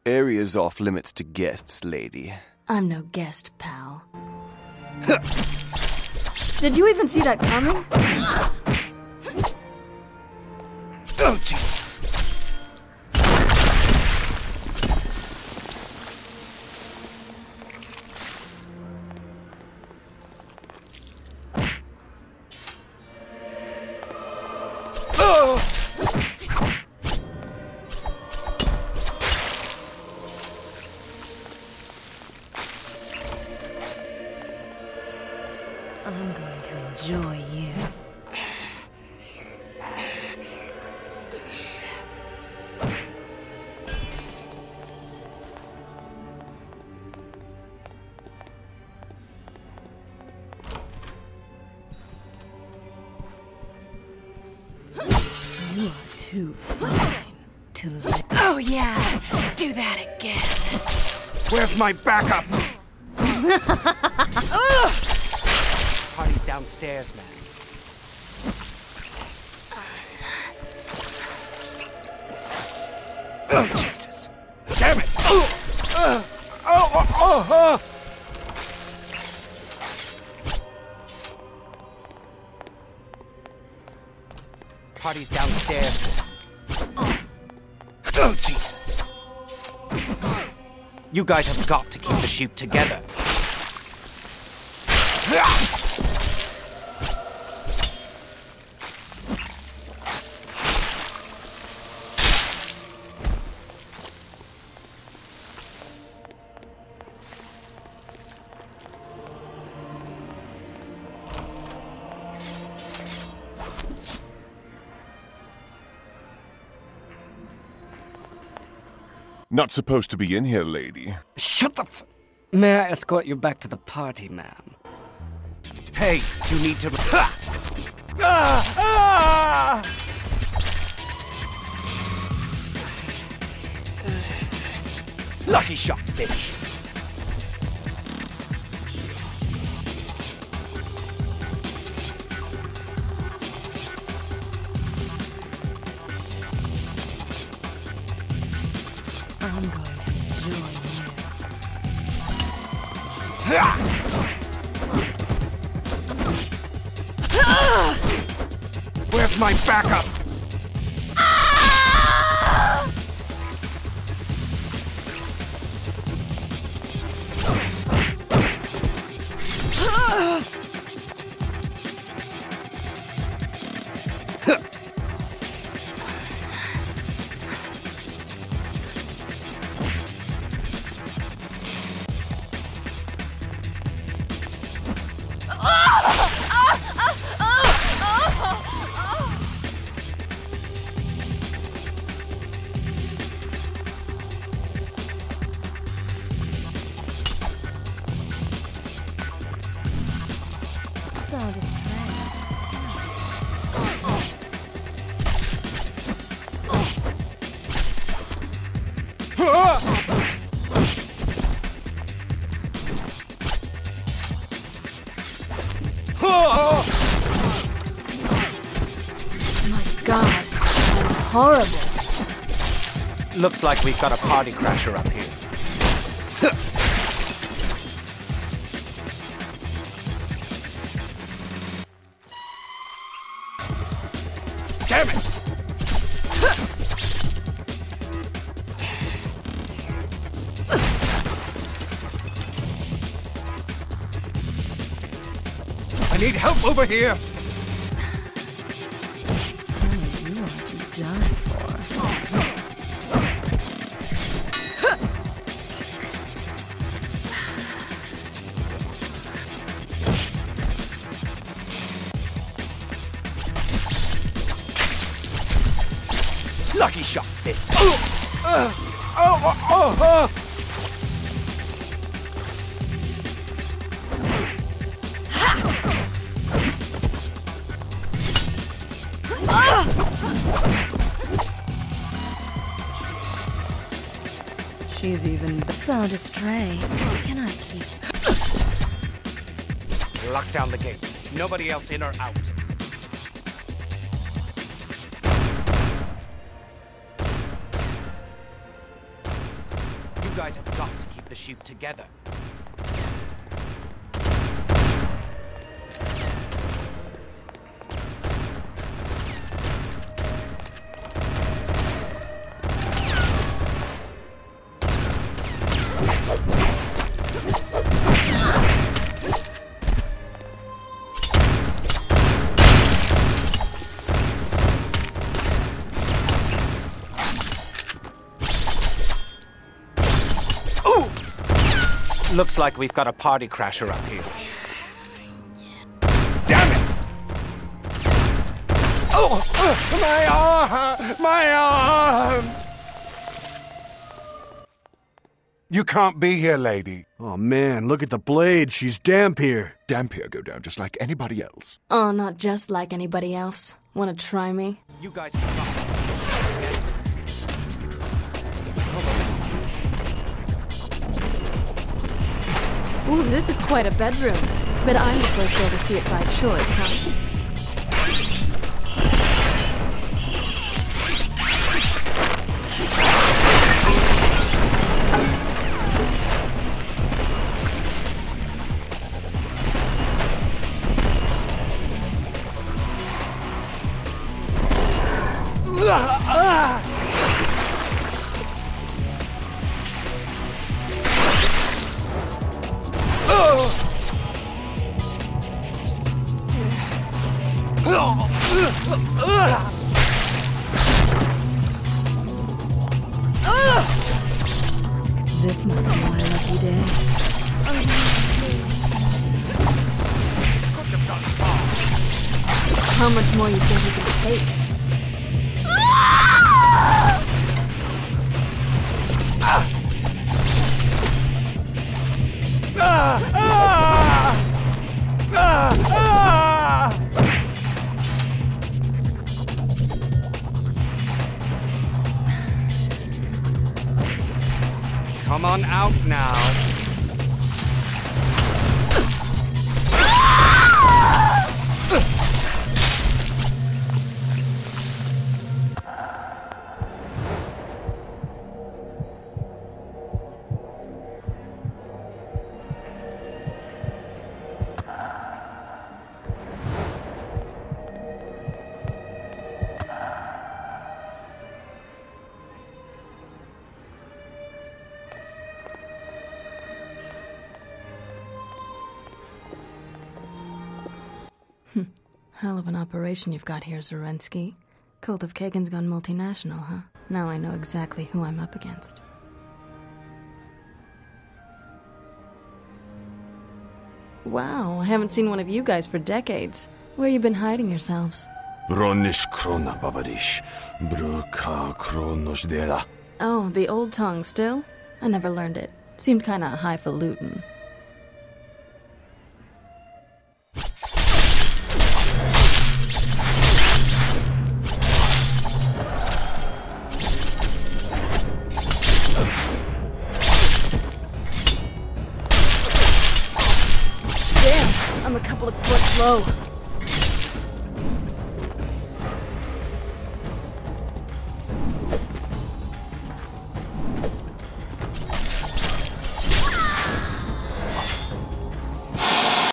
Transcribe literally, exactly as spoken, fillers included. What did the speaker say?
Area's off limits to guests, lady. I'm no guest, pal. Did you even see that coming? Oh, jeez. I'm going to enjoy you. You are too fine to let. Oh yeah, do that again. Where's my backup? Party's downstairs, man. Oh, Jesus. Damn it! Oh! Uh, oh, oh, oh, oh. Party's downstairs. Oh, Jesus. You guys have got to keep the sheep together. Not supposed to be in here, lady. Shut the f- May I escort you back to the party, ma'am? Hey, you need to... Ha! Ah! Ah! Lucky shot, bitch. I'm going to enjoy you. Where's my backup? Sound is strange. My God, I'm horrible. Looks like we've got a party crasher up here. Damn it! I need help over here! Oh, you are to die for. Lucky shot, bitch. Oh, uh, oh, oh, oh, oh. She's even found a stray. Can I keep? Lock down the gate. Nobody else in or out. guys have got to keep the shoot together. Looks like we've got a party crasher up here. Damn it! Oh! uh, My arm! My arm! You can't be here, lady. Oh man, look at the blade. She's damp here. Damp here go down just like anybody else. Oh, not just like anybody else. Wanna try me? You guys have got to. Ooh, this is quite a bedroom. But I'm the first girl to see it by choice, huh? This must be my lucky day. How much more you think you can take? Come on out now. Hell of an operation you've got here, Zelensky. Cult of Kagan's gone multinational, huh? Now I know exactly who I'm up against. Wow, I haven't seen one of you guys for decades. Where you been hiding yourselves? Bronish krona babarish. Bruka kronos dela. Oh, the old tongue still? I never learned it. Seemed kinda highfalutin. I'm a couple of quarts low.